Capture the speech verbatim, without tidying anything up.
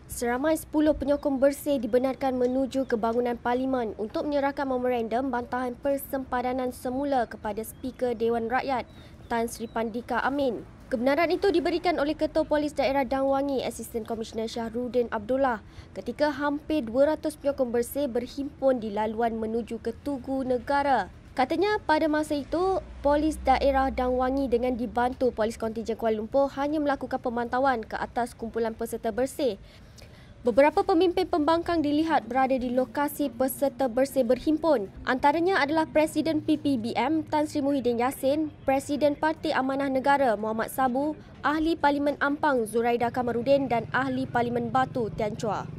Seramai sepuluh penyokong bersih dibenarkan menuju ke bangunan Parlimen untuk menyerahkan memorandum bantahan persempadanan semula kepada Speaker Dewan Rakyat, Tan Sri Pandikar Amin. Kebenaran itu diberikan oleh Ketua Polis Daerah Dan Wangi, Asisten Komisioner Syahrudin Abdullah ketika hampir dua ratus penyokong bersih berhimpun di laluan menuju ke Tugu Negara. Katanya pada masa itu, Polis Daerah Dan Wangi dengan dibantu Polis Kontingen Kuala Lumpur hanya melakukan pemantauan ke atas kumpulan peserta bersih. Beberapa pemimpin pembangkang dilihat berada di lokasi peserta bersih berhimpun. Antaranya adalah Presiden P P B M Tan Sri Muhyiddin Yassin, Presiden Parti Amanah Negara Muhammad Sabu, Ahli Parlimen Ampang Zuraida Kamarudin dan Ahli Parlimen Batu Tian Chua.